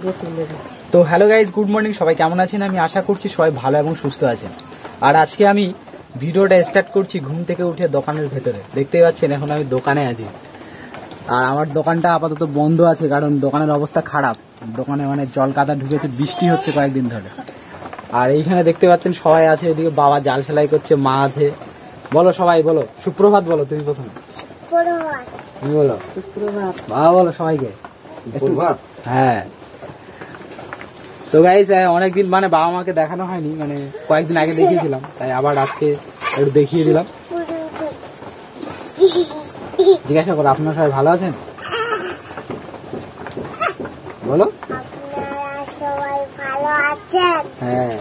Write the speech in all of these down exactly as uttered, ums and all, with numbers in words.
তো hello guys, good morning. সবাই কেমন আছেন? আমি আশা করছি সবাই ভালো এবং সুস্থ আছেন। আর আজকে আমি ভিডিওটা স্টার্ট করছি ঘুম থেকে উঠে দোকানের ভেতরে। দেখতেই পাচ্ছেন এখন আমি দোকানে আছি। আর আমার দোকানটা আপাতত বন্ধ আছে, কারণ দোকানের অবস্থা খারাপ। দোকানে মানে জল কাদা ঢুকেছে, বৃষ্টি হচ্ছে কয়েকদিন ধরে। আর এইখানে দেখতে পাচ্ছেন সবাই আছে, এদিকে বাবা জাল সেলাই করছে, মা আছে। বলো সবাই, বলো সুপ্রভাত। বলো তুমি প্রথমে। তুমি বলো সুপ্রভাত। বাবা বলো সবাইকে সুপ্রভাত। হ্যাঁ, তো গাইস অনেকদিন মানে বাবা মাকে দেখানো হয়নি, মানে কয়েকদিন আগে দেখিয়েছিলাম, তাই আবার আজকে একটু দেখিয়ে দিলাম। জিজ্ঞাসা করো আপনারা সবাই ভালো আছেন? বলো সবাই ভালো আছেন। হ্যাঁ,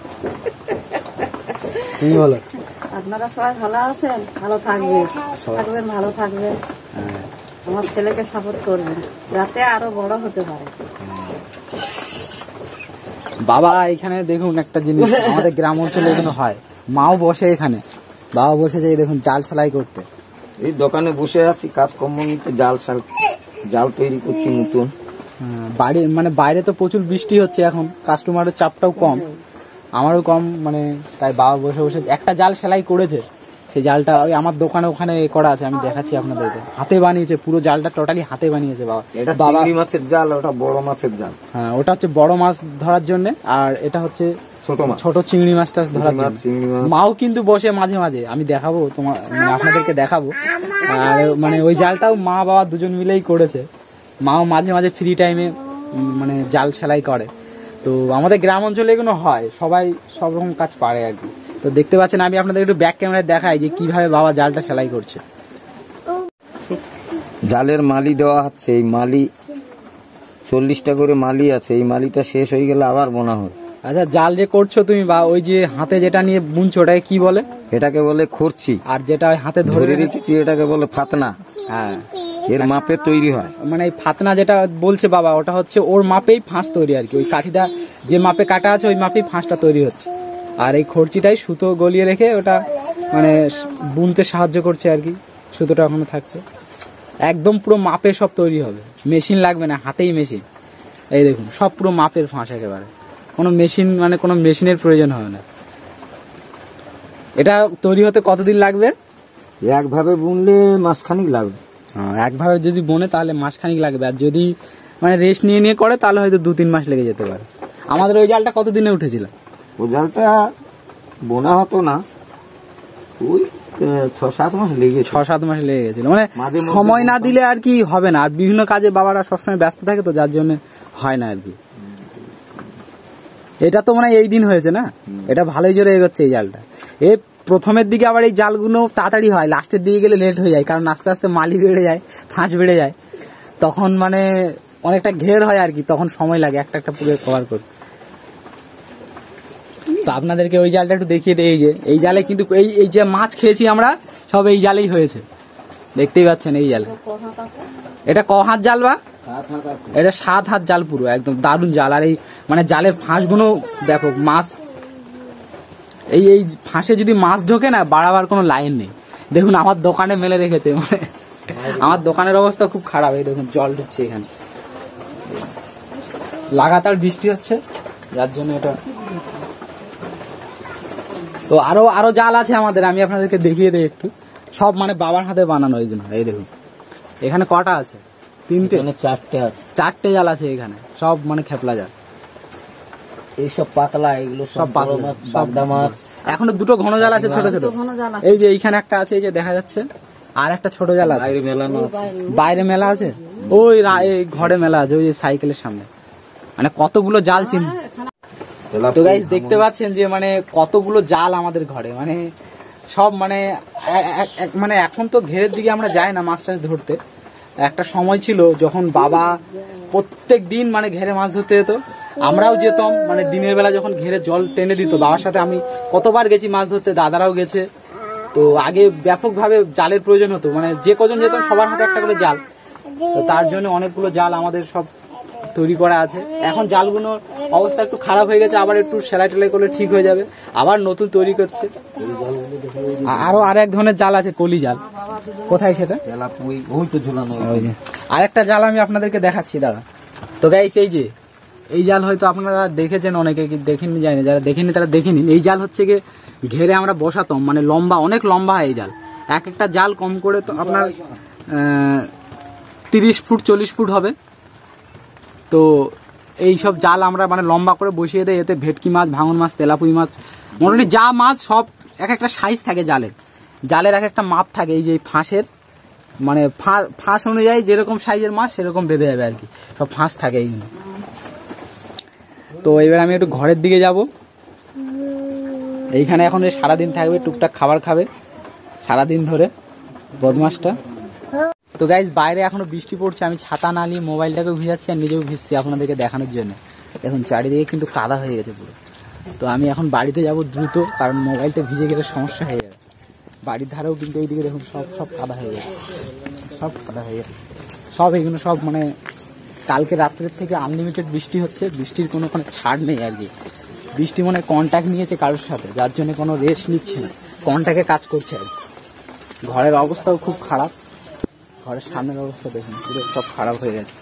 তুমি বলো। আপনারা সবাই ভালো আছেন, ভালো থাকবেন, থাকবেন ভালো থাকবেন। আমার ছেলেকে সাপোর্ট করবেন যাতে আরো বড় হতে পারে। বাবা এখানে দেখুন একটা জিনিস আমাদের গ্রাম অঞ্চলে এখানে হয়, মাও বসে এখানে, বাবা বসে যাই দেখুন জাল সেলাই করতে। এই দোকানে বসে আছি, কাজকর্ম নিতে, জাল জাল তৈরি করছি নতুন। বাড়ি মানে বাইরে তো প্রচুর বৃষ্টি হচ্ছে এখন, কাস্টমারের চাপটাও কম, আমারও কম, মানে তাই বাবা বসে বসে একটা জাল সেলাই করেছে। সেই জালটা ওই আমার দোকানে ওখানে করা আছে, আমি দেখাচ্ছি আপনাদেরকে। হাতে বানিয়েছে পুরো জালটা, টোটালি হাতে বানিয়েছে বাবা। এটা চিংড়ি মাছের জাল, ওটা বড় মাছের জাল। হ্যাঁ, ওটা হচ্ছে বড় মাছ ধরার জন্য, আর এটা হচ্ছে ছোট মাছ, ছোট চিংড়ি মাছটা ধরার জন্য। মাও কিন্তু বসে মাঝে মাঝে, আমি দেখাবো তোমার, আপনাদেরকে দেখাবো। আর মানে ওই জালটাও মা বাবা দুজন মিলেই করেছে। মাও মাঝে মাঝে ফ্রি টাইমে মানে জাল সেলাই করে। তো আমাদের গ্রাম অঞ্চলে এগুলো হয়, সবাই সব রকম কাজ পারে আর কি। তো দেখতে পাচ্ছেন, আমি আপনাদের একটু ব্যাক ক্যামেরায় দেখাই যে কিভাবে বাবা জালটা সেলাই করছে। জালের মালি দেওয়া হচ্ছে, এই মালি চল্লিশটা করে মালি আছে, এই মালিটা শেষ হয়ে গেলে আবার বোনা হবে। আচ্ছা, জাল যে করছো তুমি বা ওই যে হাতে যেটা নিয়ে বুনছো ওটাকে কি বলে? এটাকে বলে খরচি। আর যেটা হাতে ধরে রেখেছি এটাকে বলে ফাতনা। হ্যাঁ, এর মাপে তৈরি হয়। মানে এই ফাতনা যেটা বলছে বাবা, ওটা হচ্ছে ওর মাপেই ফাঁস তৈরি আর কি। ওই কাঠিটা যে মাপে কাটা আছে ওই মাপেই ফাঁসটা তৈরি হচ্ছে। আর এই খরচিটাই সুতো গলিয়ে রেখে ওটা মানে বুনতে সাহায্য করছে আর কি। সুতোটা ওখানে থাকছে, একদম পুরো মাপে সব তৈরি হবে, মেশিন লাগবে না, হাতেই মেশিন। এই দেখুন সব পুরো মাপের ফাঁস, একেবারে কোনো মেশিন মানে কোনো মেশিনের প্রয়োজন হবে না। এটা তৈরি হতে কতদিন লাগবে? একভাবে বুনলে মাসখানিক লাগবে। একভাবে যদি বনে তাহলে মাসখানিক লাগবে, আর যদি মানে রেস্ট নিয়ে নিয়ে করে তাহলে হয়তো দু তিন মাস লেগে যেতে পারে। আমাদের ওই জালটা কতদিনে উঠেছিল? ওই জালটা বোনা হতো না, ওই ছ সাত মাস লেগে ছ সাত মাস লেগে গেছিল। মানে সময় না দিলে আর কি হবে না, আর বিভিন্ন কাজে বাবারা সবসময় ব্যস্ত থাকে, তো যার জন্য হয় না আর কি। এটা তো মানে এই দিন হয়েছে না, এটা ভালোই জোরে এগোচ্ছে এই জালটা। এ প্রথমের দিকে আবার এই জালগুলো তাড়াতাড়ি হয়, লাস্টের দিকে গেলে লেট হয়ে যায়, কারণ আস্তে আস্তে মালি বেড়ে যায়, ফাঁস বেড়ে যায়, তখন মানে অনেকটা ঘের হয় আর কি, তখন সময় লাগে একটা একটা পুরো কভার করতে। তো আপনাদেরকে ওই জালটা একটু দেখিয়ে দিই। এই যে এই জালে কিন্তু এই এই যে মাছ খেয়েছি আমরা সব এই জালেই হয়েছে, দেখতেই পাচ্ছেন এই জাল। এটা ক হাত জাল বা? এটা সাত হাত জাল, পুরো একদম দারুণ জাল। আর এই মানে জালের ফাঁসগুলো দেখো, মাছ এই এই ফাঁসে যদি মাছ ঢোকে না, বাড়াবার কোনো লাইন নেই। দেখুন আমার দোকানে মেলে রেখেছে, মানে আমার দোকানের অবস্থা খুব খারাপ। এই দেখুন জল ঢুকছে এখানে, লাগাতার বৃষ্টি হচ্ছে যার জন্য এটা। তো আরো আরো জাল আছে আমাদের, আমি আপনাদেরকে দেখিয়ে দিই একটু। সব মানে বাবার হাতে বানানো এইগুলো। এই দেখুন এখানে কটা আছে? তিনটে, চারটে আছে, চারটে জাল আছে এখানে, সব মানে খেপলা জাল। এইসব পাতলা, এগুলো সব পাতলা বাগদা মাছ। এখনো দুটো ঘন জাল আছে, ছোট ছোট। এই যে এইখানে একটা আছে, এই যে দেখা যাচ্ছে, আর একটা ছোট জাল আছে বাইরে মেলানো আছে। বাইরে মেলা আছে, ওই ঘরে মেলা আছে, ওই যে সাইকেলের সামনে। মানে কতগুলো জাল চিন। তো গাইস দেখতে পাচ্ছেন যে মানে কতগুলো জাল আমাদের ঘরে, মানে সব মানে মানে এখন তো ঘেরের দিকে আমরা যাই না মাছ টাছ ধরতে। একটা সময় ছিল যখন বাবা প্রত্যেক দিন মানে ঘেরে মাছ ধরতে যেত, আমরাও যেতাম। মানে দিনের বেলা যখন ঘেরে জল টেনে দিত, বাবার সাথে আমি কতবার গেছি মাছ ধরতে, দাদারাও গেছে। তো আগে ব্যাপকভাবে জালের প্রয়োজন হতো, মানে যে কজন যেতাম সবার হাতে একটা করে জাল। তো তার জন্য অনেকগুলো জাল আমাদের সব তৈরি করা আছে। এখন জালগুলোর অবস্থা একটু খারাপ হয়ে গেছে, আবার একটু সেলাই টেলাই করলে ঠিক হয়ে যাবে, আবার নতুন তৈরি করছে। আরো আর এক ধরনের জাল আছে, কলি জাল। কোথায় সেটা? ওই তো ঝুলানো। আর একটা জাল আমি আপনাদেরকে দেখাচ্ছি, দাদা। তো গাইস এই যে এই জাল হয়তো আপনারা দেখেছেন, অনেকে কি দেখেননি জানি, যারা দেখেনি তারা দেখে নিন। এই জাল হচ্ছে গিয়ে ঘেরে আমরা বসাতাম, মানে লম্বা, অনেক লম্বা হয় এই জাল। এক একটা জাল কম করে তো আপনার তিরিশ ফুট চল্লিশ ফুট হবে। তো এই সব জাল আমরা মানে লম্বা করে বসিয়ে দেয়, এতে ভেটকি মাছ, ভাঙন মাছ, তেলাপুই মাছ, মোটামুটি যা মাছ সব এক একটা সাইজ থাকে জালের। জালের এক একটা মাপ থাকে, এই যে ফাঁসের মানে ফাঁস অনুযায়ী যেরকম সাইজের মাছ সেরকম বেঁধে যাবে আর কি, সব ফাঁস থাকে এইগুলো। তো এবার আমি একটু ঘরের দিকে যাব। এইখানে এখন সারাদিন থাকবে, টুকটাক খাবার খাবে সারাদিন ধরে বদমাসটা। তো গাইজ বাইরে এখনো বৃষ্টি পড়ছে, আমি ছাতা না নিয়ে মোবাইলটাকে ভিজাচ্ছি আর নিজেও ভিজছি আপনাদেরকে দেখানোর জন্য। এখন চারিদিকে কিন্তু কাদা হয়ে গেছে পুরো। তো আমি এখন বাড়িতে যাব দ্রুত, কারণ মোবাইলটা ভিজে গেলে সমস্যা হয়ে যাবে। বাড়ির ধারেও কিন্তু এইদিকে দেখুন সব সব কাদা হয়ে গেছে, সব কাদা হয়ে গেছে সব। এগুলো সব মানে কালকে রাত্রের থেকে আনলিমিটেড বৃষ্টি হচ্ছে, বৃষ্টির কোনো কোনো ছাড় নেই আর কি। বৃষ্টি মানে কন্ট্যাক্ট নিয়েছে কারোর সাথে, যার জন্য কোনো রেস্ট নিচ্ছে না, কন্ট্যাক্টে কাজ করছে আর কি। ঘরের অবস্থাও খুব খারাপ, ঘরের সামনের অবস্থা দেখুন পুরো সব খারাপ হয়ে গেছে,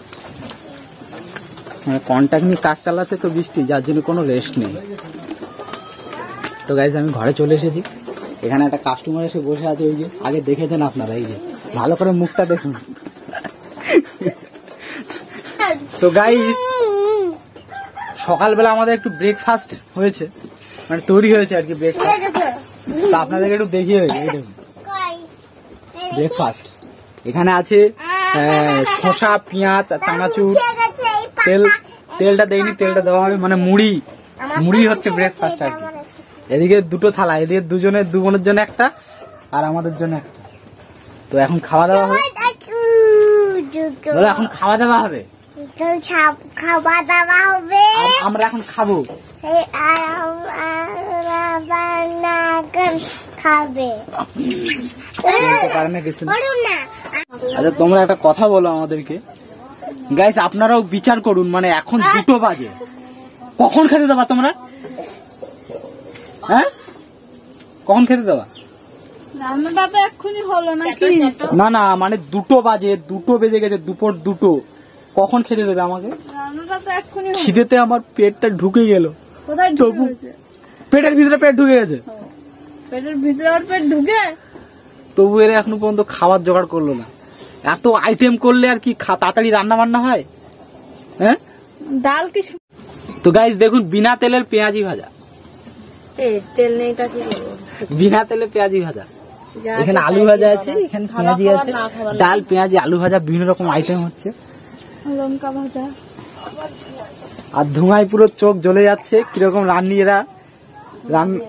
মানে কন্ট্যাক্ট নিয়ে কাজ চালাচ্ছে তো বৃষ্টি, যার জন্য কোনো রেস্ট নেই। তো গাইজ আমি ঘরে চলে এসেছি, এখানে একটা কাস্টমার এসে বসে আছে, ওই যে আগে দেখেছেন আপনারা, এই যে ভালো করে মুখটা দেখুন। তো গাইজ সকালবেলা আমাদের একটু ব্রেকফাস্ট হয়েছে, মানে তৈরি হয়েছে আর কি ব্রেকফাস্ট। তো আপনাদেরকে একটু দেখিয়ে দেবে, এই দেখুন ব্রেকফাস্ট। এখানে আছে শসা, পেঁয়াজ, চানাচুর, তেল, তেলটা দেয়নি, তেলটা দেওয়া হবে, মানে মুড়ি, মুড়ি হচ্ছে ব্রেকফাস্ট আর কি। এদিকে দুটো থালা, এদিকে দুজনের, দু বোনের জন্য একটা আর আমাদের জন্য একটা। তো এখন খাওয়া দাওয়া হবে, এখন খাওয়া দাওয়া হবে, খাওয়া দাওয়া হবে, আমরা এখন খাবো, খাবে। আচ্ছা তোমরা একটা কথা বলো আমাদেরকে, গাইস আপনারাও বিচার করুন, মানে এখন দুটো বাজে, কখন খেতে দেবা তোমরা? হ্যাঁ কখন খেতে দেবা? না না মানে দুটো বাজে, দুটো বেজে গেছে, দুপুর দুটো, কখন খেতে দেবে আমাকে? খিদেতে আমার পেটটা ঢুকে গেল, তবু পেটের ভিতরে পেট ঢুকে গেছে, পেটের ভিতরে আর পেট ঢুকে, তবু এরা এখনো পর্যন্ত খাবার জোগাড় করলো না। এত আইটেম করলে আর কি তাড়াতাড়ি রান্না বান্না হয়? হ্যাঁ ডাল কি? তো গাইস দেখুন বিনা তেলের পেঁয়াজি ভাজা, তেল নেই তা কি করবো, বিনা তেলে পেঁয়াজি ভাজা। এখানে আলু ভাজা আছে, এখানে পেঁয়াজি আছে, ডাল, পেঁয়াজি, আলু ভাজা, বিভিন্ন রকম আইটেম হচ্ছে, লঙ্কা ভাজা, আর ধোঁয়ায় পুরো চোখ জ্বলে যাচ্ছে। কিরকম রান্নি এরা রান্না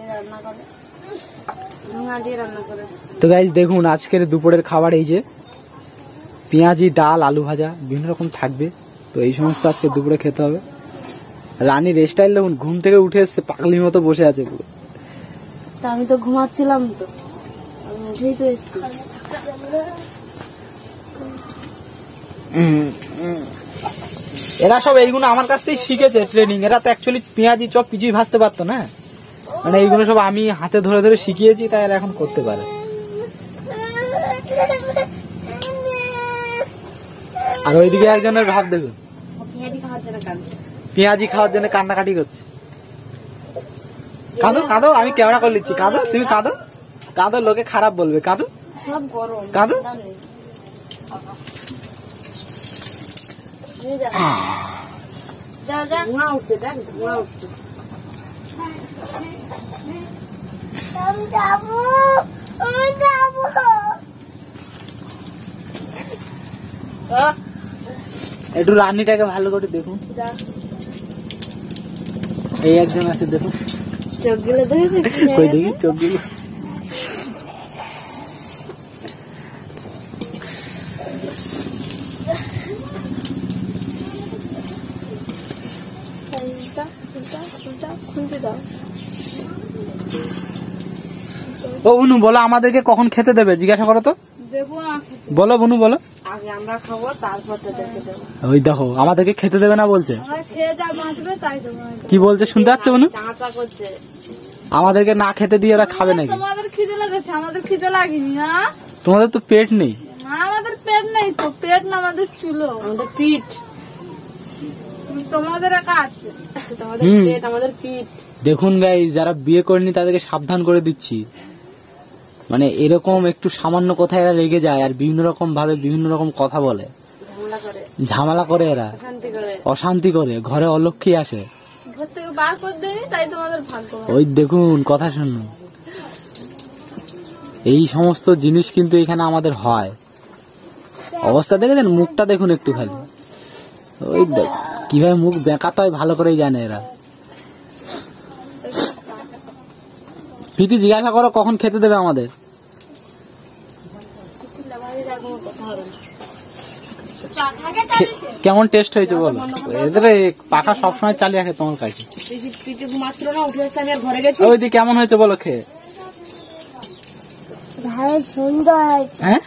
করে। তো গাইস দেখুন আজকের দুপুরের খাবার এই যে পেঁয়াজি, ডাল, আলু ভাজা, বিভিন্ন রকম থাকবে। তো এই সমস্ত আজকে দুপুরে খেতে হবে। রানীর স্টাইল দেখুন, ঘুম থেকে উঠে এসছে, পাগলির মতো বসে আছে পুরো। আমি তো ঘুমাচ্ছিলাম, তো আমি উঠেই তো এসছি। এরা সব এইগুলো আমার কাছ থেকে শিখেছে ট্রেনিং। এরা তো অ্যাকচুয়ালি পেঁয়াজি চপ কিছুই ভাজতে পারতো না, মানে এইগুলো সব আমি হাতে ধরে ধরে শিখিয়েছি, তাই এরা এখন করতে পারে। আর ওইদিকে একজনের ভাব দেখুন, পেঁয়াজি খাওয়ার জন্য কান্নাকাটি করছে। কাঁদো কাঁদো, আমি ক্যামেরা করে নিচ্ছি, কাঁদো, তুমি কাঁদো, কাঁদো, লোকে খারাপ বলবে, কাঁদো কাঁদো। একটু রান্নিটাকে ভালো করে দেখুন, এই একজন আছে দেখুন, চোখ গুলো দেখেছি, কই দেখি চোখ গুলো। ও বুনু বলো আমাদেরকে কখন খেতে দেবে, জিজ্ঞাসা করো তো, বলো বুনু বলো। আগে আমরা খাবো, তারপর তোদেরকে দেবো। ওই দেখো আমাদেরকে খেতে দেবে না বলছে, খেয়ে যা বাঁচবে তাই দেবো। কি বলছে শুনতে পাচ্ছ বুনু? চাঁচা করছে, আমাদেরকে না খেতে দিয়ে ওরা খাবে নাকি? তোমাদের খিদে লেগেছে, আমাদের খিদে লাগেনি না। তোমাদের তো পেট নেই। না আমাদের পেট নেই তো, পেট না আমাদের চুলো, আমাদের পিঠ। তোমাদের একা আছে, তোমাদের পেট আমাদের পিঠ। দেখুন গাইস, যারা বিয়ে করেনি তাদেরকে সাবধান করে দিচ্ছি, মানে এরকম একটু সামান্য কথায় এরা রেগে যায় আর বিভিন্ন রকম ভাবে বিভিন্ন রকম কথা বলে, ঝামেলা করে, এরা অশান্তি করে, ঘরে অলক্ষী আসে। ওই দেখুন, কথা শুনুন, এই সমস্ত জিনিস কিন্তু এখানে আমাদের হয়। অবস্থা দেখেছেন, মুখটা দেখুন একটু খালি, ওই কিভাবে মুখ বেঁকাতে হয় ভালো করেই জানে এরা। প্রীতি জিজ্ঞাসা করো কখন খেতে দেবে আমাদের। কেমন টেস্ট হয়েছে বলো? এদের পাখা সবসময় চালিয়ে রাখে তোমার কাছে। ওইদি কেমন হয়েছে বলো খেয়ে? হ্যাঁ,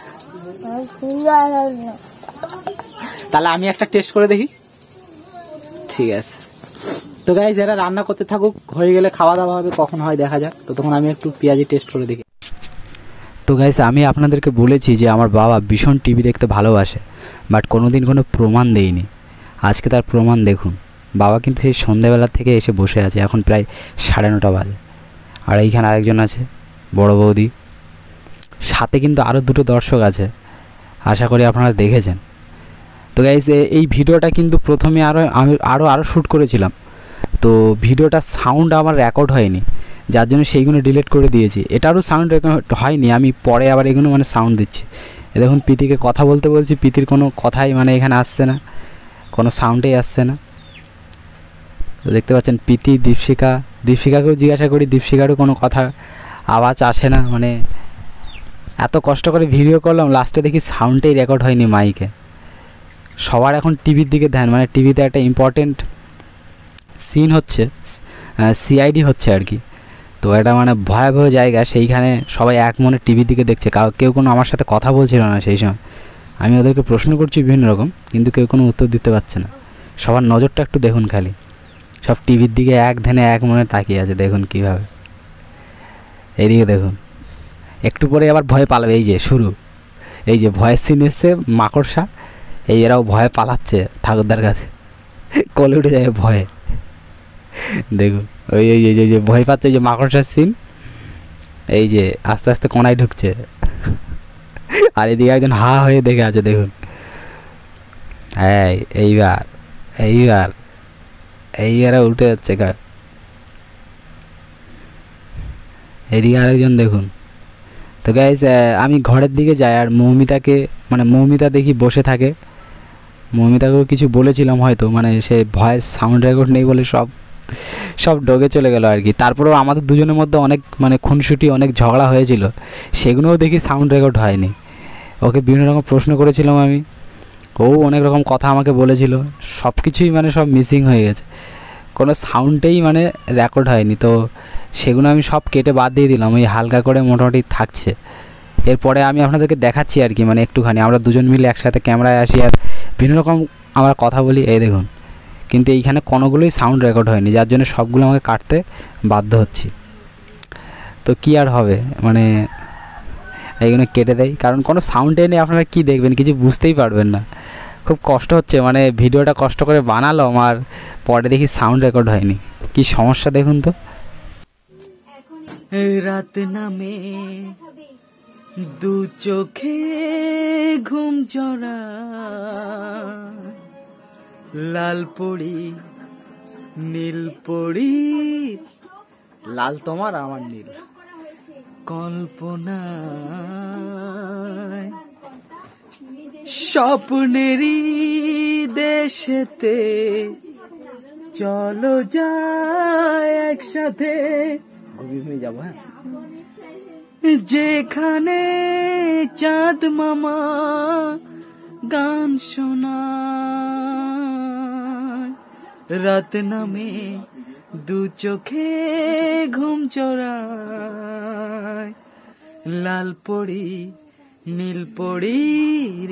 তাহলে আমি একটা টেস্ট করে দেখি। ঠিক আছে, তো গাইস এরা রান্না করতে থাকুক, হয়ে গেলে খাওয়া দাওয়া হবে, কখন হয় দেখা যাক। তো তখন আমি একটু পেঁয়াজি টেস্ট করে দেখি। তো গাইস, আমি আপনাদেরকে বলেছি যে আমার বাবা ভীষণ টিভি দেখতে ভালোবাসে, বাট কোনোদিন কোনো প্রমাণ দেয়নি। আজকে তার প্রমাণ দেখুন। বাবা কিন্তু সেই সন্ধ্যাবেলা থেকে এসে বসে আছে, এখন প্রায় সাড়ে নটা বাজে। আর এইখানে আরেকজন আছে, বড় বৌদি, সাথে কিন্তু আরও দুটো দর্শক আছে, আশা করি আপনারা দেখেছেন। তো গাইস, এই ভিডিওটা কিন্তু প্রথমে আরও আমি আরও আরও শ্যুট করেছিলাম, তো ভিডিওটা সাউন্ড আমার রেকর্ড হয়নি, যার জন্য সেইগুলো ডিলিট করে দিয়েছি। এটারও সাউন্ড রেকর্ড হয়নি, আমি পরে আবার এগুলো মানে সাউন্ড দিচ্ছি। এ দেখুন, প্রীতিকে কথা বলতে বলছি, প্রীতির কোনো কথাই মানে এখানে আসছে না, কোনো সাউন্ডেই আসছে না। তো দেখতে পাচ্ছেন প্রীতি, দীপশিকা, দীপশিকাকেও জিজ্ঞাসা করি, দীপশিকারও কোনো কথা আওয়াজ আসে না। মানে এত কষ্ট করে ভিডিও করলাম, লাস্টে দেখি সাউন্ডটাই রেকর্ড হয়নি মাইকে। সবার এখন টিভির দিকে ধ্যান, মানে টিভিতে একটা ইম্পর্টেন্ট সিন হচ্ছে, সিআইডি হচ্ছে আর কি। তো এটা মানে ভয়াবহ জায়গা, সেইখানে সবাই এক মনে টিভির দিকে দেখছে। কাউ কেউ কোনো আমার সাথে কথা বলছিল না সেই সময়। আমি ওদেরকে প্রশ্ন করছি বিভিন্ন রকম, কিন্তু কেউ কোনো উত্তর দিতে পারছে না। সবার নজরটা একটু দেখুন খালি, সব টিভির দিকে এক ধ্যানে এক মনে তাকিয়ে আছে। দেখুন কীভাবে, এইদিকে দেখুন। একটু পরে আবার ভয় পালাবে, এই যে শুরু, এই যে ভয়ের সিন এসছে, মাকড়সা, এই এরাও ভয়ে পালাচ্ছে ঠাকুরদার কাছে, কোলে উঠে যায় ভয়ে। দেখুন ওই এই যে যে ভয় পাচ্ছে, এই যে মাকড়সার সিন, এই যে আস্তে আস্তে কোনায় ঢুকছে, আর এদিকে একজন হা হয়ে দেখে আছে। দেখুন, হ্যাঁ, এইবার এইবার এইবারে উঠে যাচ্ছে গা। এদিকে আরেকজন দেখুন। তো গাইস, আমি ঘরের দিকে যাই, আর মৌমিতাকে মানে মৌমিতা দেখি বসে থাকে। মৌমিতাকেও কিছু বলেছিলাম হয়তো, মানে সে ভয়েস সাউন্ড রেকর্ড নেই বলে সব সব ডগে চলে গেল আর কি। তারপরেও আমাদের দুজনের মধ্যে অনেক মানে খুনসুটি, অনেক ঝগড়া হয়েছিল, সেগুলোও দেখি সাউন্ড রেকর্ড হয়নি। ওকে বিভিন্ন রকম প্রশ্ন করেছিলাম আমি, ও অনেক রকম কথা আমাকে বলেছিল, সব কিছুই মানে সব মিসিং হয়ে গেছে, কোনো সাউন্ডেই মানে রেকর্ড হয়নি। তো সেগুলো আমি সব কেটে বাদ দিয়ে দিলাম, ওই হালকা করে মোটামুটি থাকছে। এরপরে আমি আপনাদেরকে দেখাচ্ছি আর কি, মানে একটুখানি আমরা দুজন মিলে একসাথে ক্যামেরায় আসি আর বিভিন্ন রকম আমরা কথা বলি। এই দেখুন, কিন্তু এইখানে কোনোগুলোই সাউন্ড রেকর্ড হয়নি, যার জন্য সবগুলো আমাকে কাটতে বাধ্য হচ্ছি। তো কী আর হবে, মানে এইগুলো কেটে দেয়, কারণ কোনো সাউন্ড এনে আপনারা কী দেখবেন, কিছু বুঝতেই পারবেন না। খুব কষ্ট হচ্ছে, মানে ভিডিওটা কষ্ট করে বানালাম আর পরে দেখি সাউন্ড রেকর্ড হয়নি, কি সমস্যা দেখুন তো। রাত নামে দু চোখে ঘুম জড়া, লাল পড়ি নীল পড়ি, লাল তোমার আমার নীল, কল্পনা স্বপ্নেরই দেশেতে চলো যায় একসাথে, ঘুমিয়ে যাবো। হ্যাঁ, যেখানে চাঁদ মামা গান শোনায়, রাত নামে দু চোখে ঘুম চড়ায়, লাল পড়ি নীল পড়ির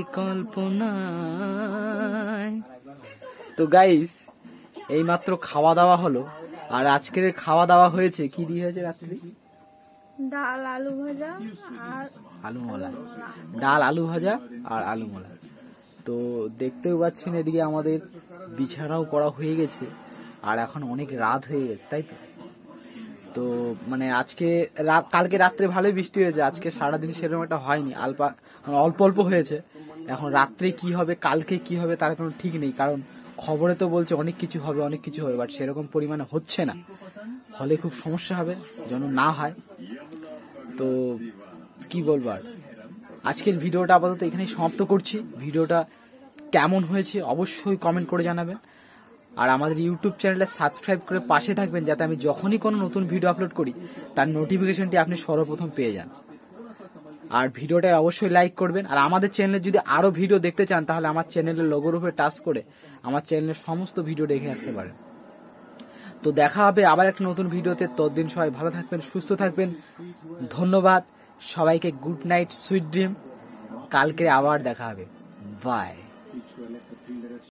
কল্পনায়। তো গাইস, এই মাত্র খাওয়া দাওয়া হলো, আর আজকের খাওয়া দাওয়া হয়েছে কি দিয়ে হয়েছে রাত্রি? ডাল আলু ভাজা আর আলু মোলা, ডাল আলু ভাজা আর আলু মোলা। তো দেখতেও পাচ্ছেন এদিকে আমাদের বিছানাও করা হয়ে গেছে, আর এখন অনেক রাত হয়ে গেছে, তাই তো। তো মানে আজকে রাত, কালকে রাত্রে ভালোই বৃষ্টি হয়েছে, আজকে সারাদিন সেরকম একটা হয়নি, আলপা অল্প অল্প হয়েছে। এখন রাত্রে কি হবে, কালকে কি হবে তার কোনো ঠিক নেই, কারণ খবরে তো বলছে অনেক কিছু হবে, অনেক কিছু হবে, বাট সেরকম পরিমাণে হচ্ছে না। হলে খুব সমস্যা হবে, যেন না হয়। তো কি বলবো আর, আজকের ভিডিওটা আপাতত এখানেই সমাপ্ত করছি। ভিডিওটা কেমন হয়েছে অবশ্যই কমেন্ট করে জানাবেন, আর আমাদের ইউটিউব চ্যানেলে সাবস্ক্রাইব করে পাশে থাকবেন, যাতে আমি যখনই কোনো নতুন ভিডিও আপলোড করি তার নোটিফিকেশনটি আপনি সর্বপ্রথম পেয়ে যান। আর ভিডিওটা অবশ্যই লাইক করবেন। আর আমাদের চ্যানেলে যদি আরও ভিডিও দেখতে চান তাহলে আমার চ্যানেলের লোগোর উপরে টাচ করে আমার চ্যানেলের সমস্ত ভিডিও দেখে আসতে পারেন। তো দেখা হবে আবার একটা নতুন ভিডিওতে। ততদিন সবাই ভালো থাকবেন, সুস্থ থাকবেন। ধন্যবাদ সবাইকে, গুড নাইট, সুইট ড্রিম। কালকে আবার দেখা হবে, বাই।